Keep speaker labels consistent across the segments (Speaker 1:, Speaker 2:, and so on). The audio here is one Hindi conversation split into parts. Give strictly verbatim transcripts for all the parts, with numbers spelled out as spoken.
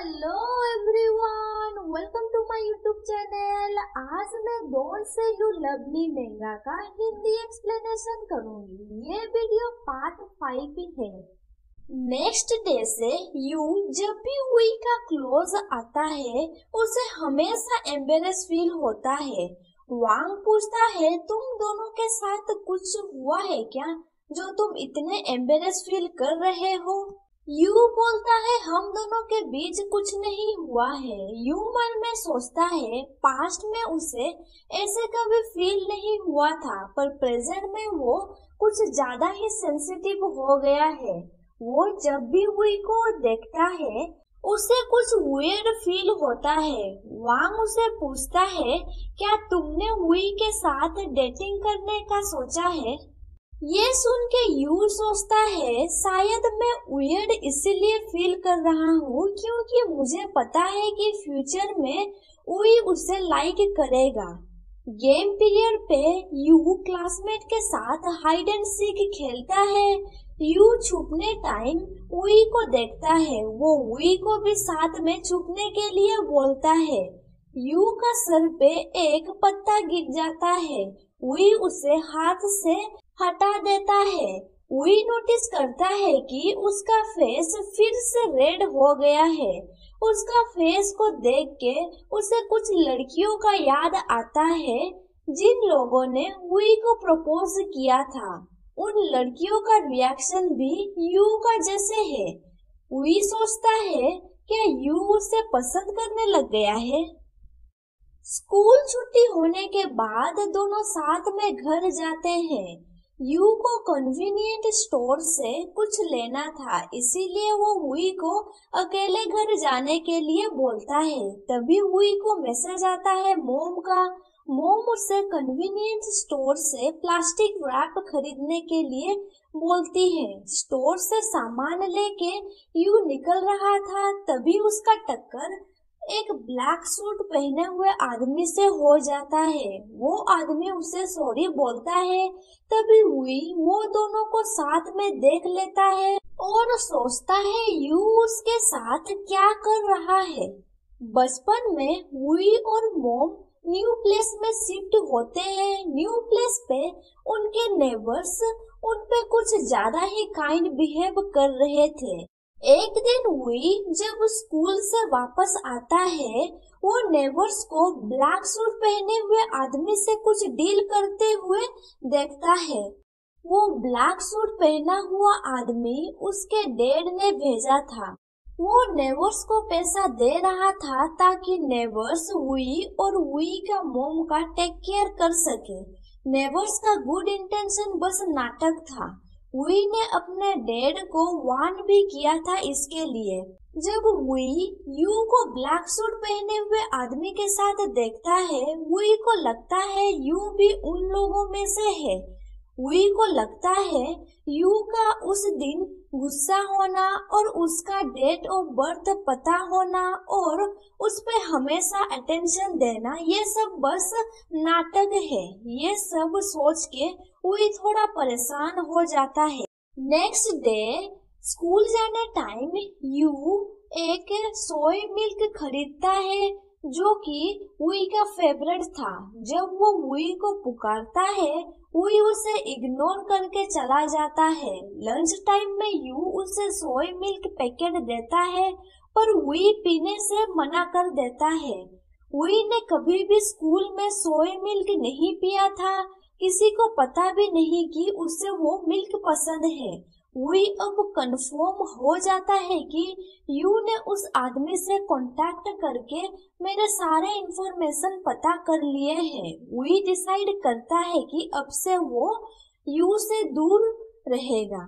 Speaker 1: Hello everyone, welcome to my YouTube channel. आज मैं don't say you love me मेंगा का हिंदी एक्सप्लेनेशन करूंगी। ये वीडियो पार्ट फाइव है। नेक्स्ट डे से यू जब भी वी का क्लोज आता है उसे हमेशा एम्बेरस फील होता है। वांग पूछता है, तुम दोनों के साथ कुछ हुआ है क्या जो तुम इतने एम्बेरस फील कर रहे हो? यू बोलता है, हम दोनों के बीच कुछ नहीं हुआ है। यू मन में सोचता है, पास्ट में उसे ऐसे कभी फील नहीं हुआ था, पर प्रेजेंट में वो कुछ ज्यादा ही सेंसिटिव हो गया है। वो जब भी वी को देखता है उसे कुछ वियर्ड फील होता है। वांग उसे पूछता है, क्या तुमने वी के साथ डेटिंग करने का सोचा है? ये सुन के यू सोचता है, शायद मैं वियर्ड इसलिए फील कर रहा हूँ क्योंकि मुझे पता है कि फ्यूचर में वी उसे लाइक करेगा। गेम पीरियड पे यू क्लासमेट के साथ हाइड एंड सीक खेलता है। यू छुपने टाइम वी को देखता है। वो वी को भी साथ में छुपने के लिए बोलता है। यू का सर पे एक पत्ता गिर जाता है। वी उसे हाथ से हटा देता है। वी नोटिस करता है कि उसका फेस फिर से रेड हो गया है। उसका फेस को देख के उसे कुछ लड़कियों का याद आता है जिन लोगों ने वी को प्रपोज किया था। उन लड़कियों का रिएक्शन भी यू का जैसे है। वी सोचता है, क्या यू उसे पसंद करने लग गया है? स्कूल छुट्टी होने के बाद दोनों साथ में घर जाते हैं। यू को कन्वीनियंट स्टोर से कुछ लेना था, इसीलिए वो वी को अकेले घर जाने के लिए बोलता है। तभी वी को मैसेज आता है मॉम का। मॉम उसे कन्वीनियंट स्टोर से प्लास्टिक रैप खरीदने के लिए बोलती है। स्टोर से सामान लेके यू निकल रहा था, तभी उसका टक्कर एक ब्लैक सूट पहने हुए आदमी से हो जाता है। वो आदमी उसे सॉरी बोलता है। तभी हुई वो दोनों को साथ में देख लेता है और सोचता है यू उसके साथ क्या कर रहा है। बचपन में हुई और मोम न्यू प्लेस में शिफ्ट होते हैं। न्यू प्लेस पे उनके नेबर्स उन पे कुछ ज्यादा ही काइंड बिहेव कर रहे थे। एक दिन वी जब स्कूल से वापस आता है, वो नेबर्स को ब्लैक सूट पहने हुए आदमी से कुछ डील करते हुए देखता है। वो ब्लैक सूट पहना हुआ आदमी उसके डैड ने भेजा था। वो नेबर्स को पैसा दे रहा था ताकि नेबर्स वी और वी का मोम का टेक केयर कर सके। नेबर्स का गुड इंटेंशन बस नाटक था। वी ने अपने डैड को वार्न भी किया था इसके लिए। जब वी यू को ब्लैक सूट पहने हुए आदमी के साथ देखता है, वी को लगता है यू भी उन लोगों में से है। वी को लगता है यू का उस दिन गुस्सा होना और उसका डेट ऑफ बर्थ पता होना और उस पे हमेशा अटेंशन देना, ये सब बस नाटक है। ये सब सोच के वी थोड़ा परेशान हो जाता है। नेक्स्ट डे स्कूल जाने टाइम यू एक सोय मिल्क खरीदता है जो कि वी का फेवरेट था। जब वो वी को पुकारता है, वी उसे इग्नोर करके चला जाता है। लंच टाइम में यू उसे सोय मिल्क पैकेट देता है, पर वी पीने से मना कर देता है। वी ने कभी भी स्कूल में सोय मिल्क नहीं पिया था। किसी को पता भी नहीं कि उसे वो मिल्क पसंद है। वी अब कंफर्म हो जाता है कि यू ने उस आदमी से कांटेक्ट करके मेरे सारे इंफॉर्मेशन पता कर लिए हैं। वी डिसाइड करता है कि अब से वो यू से दूर रहेगा।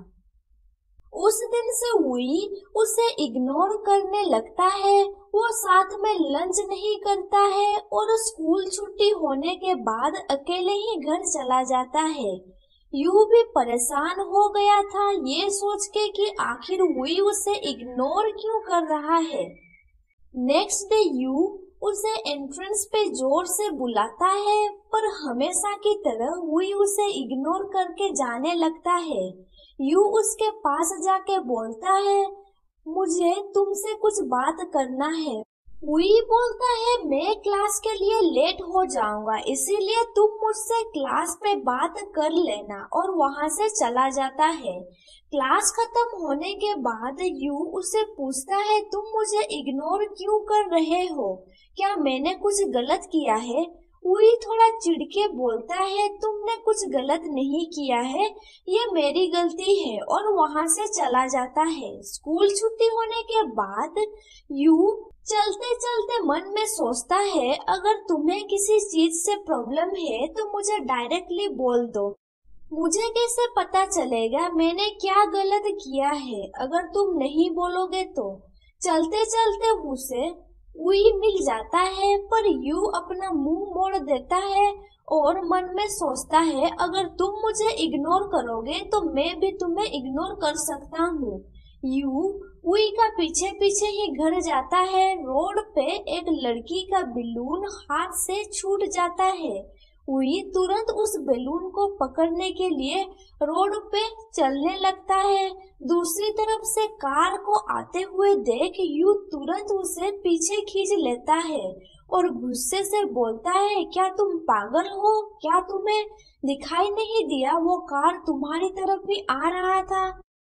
Speaker 1: उस दिन से वी उसे इग्नोर करने लगता है। वो साथ में लंच नहीं करता है और स्कूल छुट्टी होने के बाद अकेले ही घर चला जाता है। यू भी परेशान हो गया था ये सोच के कि आखिर वी उसे इग्नोर क्यों कर रहा है। नेक्स्ट डे यू उसे एंट्रेंस पे जोर से बुलाता है, पर हमेशा की तरह वी उसे इग्नोर करके जाने लगता है। यू उसके पास जाके बोलता है, मुझे तुमसे कुछ बात करना है। वही बोलता है मैं क्लास के लिए लेट हो जाऊंगा, इसीलिए तुम मुझसे क्लास में बात कर लेना, और वहां से चला जाता है। क्लास खत्म होने के बाद यू उसे पूछता है तुम मुझे इग्नोर क्यों कर रहे हो, क्या मैंने कुछ गलत किया है? वही थोड़ा चिढ़के बोलता है तुमने कुछ गलत नहीं किया है, ये मेरी गलती है, और वहां से चला जाता है। स्कूल छुट्टी होने के बाद यू चलते चलते मन में सोचता है अगर तुम्हें किसी चीज से प्रॉब्लम है तो मुझे डायरेक्टली बोल दो, मुझे कैसे पता चलेगा मैंने क्या गलत किया है अगर तुम नहीं बोलोगे तो। चलते चलते उसे वही मिल जाता है, पर यू अपना मुंह मोड़ देता है और मन में सोचता है अगर तुम मुझे इग्नोर करोगे तो मैं भी तुम्हें इग्नोर कर सकता हूँ। यू वही का पीछे पीछे ही घर जाता है। रोड पे एक लड़की का बैलून हाथ से छूट जाता है। वही तुरंत उस बैलून को पकड़ने के लिए रोड पे चलने लगता है। दूसरी तरफ से कार को आते हुए देख यू तुरंत उसे पीछे खींच लेता है और गुस्से से बोलता है क्या तुम पागल हो, क्या तुम्हें दिखाई नहीं दिया वो कार तुम्हारी तरफ भी आ रहा था?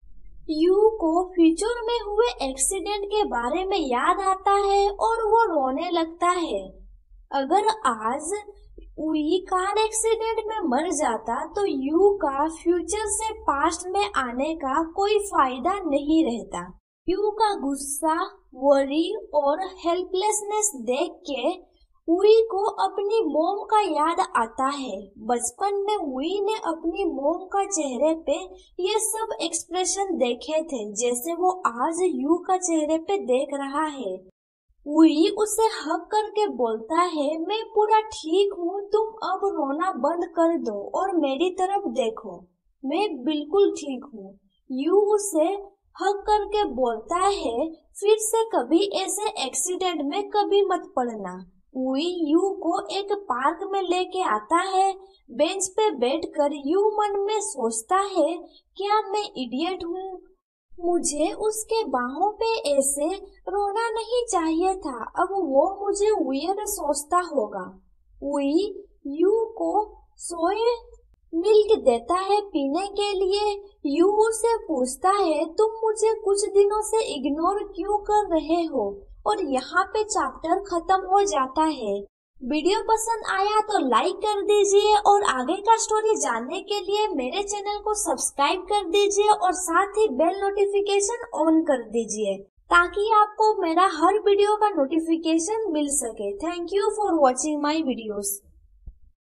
Speaker 1: यू को फ्यूचर में हुए एक्सीडेंट के बारे में याद आता है और वो रोने लगता है। अगर आज वही कार एक्सीडेंट में मर जाता तो यू का फ्यूचर से पास्ट में आने का कोई फायदा नहीं रहता। यू का गुस्सा, वरी और हेल्पलेसनेस देख के वही को अपनी मोम का याद आता है। बचपन में वही ने अपनी मोम का चेहरे पे ये सब एक्सप्रेशन देखे थे जैसे वो आज यू का चेहरे पे देख रहा है। वही उसे हक करके बोलता है मैं पूरा ठीक हूँ, तुम अब रोना बंद कर दो और मेरी तरफ देखो, मैं बिल्कुल ठीक हूँ। यू उसे हक करके बोलता है फिर से कभी ऐसे एक्सीडेंट में कभी मत पड़ना। वही यू को एक पार्क में लेके आता है। बेंच पे बैठकर यू मन में सोचता है क्या मैं इडियट हूँ, मुझे उसके बाहों पे ऐसे रोना नहीं चाहिए था, अब वो मुझे वियर्ड सोचता होगा। वही यू को सोए मिल्क देता है पीने के लिए। यू उसे पूछता है तुम मुझे कुछ दिनों से इग्नोर क्यों कर रहे हो, और यहाँ पे चैप्टर खत्म हो जाता है। वीडियो पसंद आया तो लाइक कर दीजिए और आगे का स्टोरी जानने के लिए मेरे चैनल को सब्सक्राइब कर दीजिए और साथ ही बेल नोटिफिकेशन ऑन कर दीजिए ताकि आपको मेरा हर वीडियो का नोटिफिकेशन मिल सके। Thank you for watching my videos.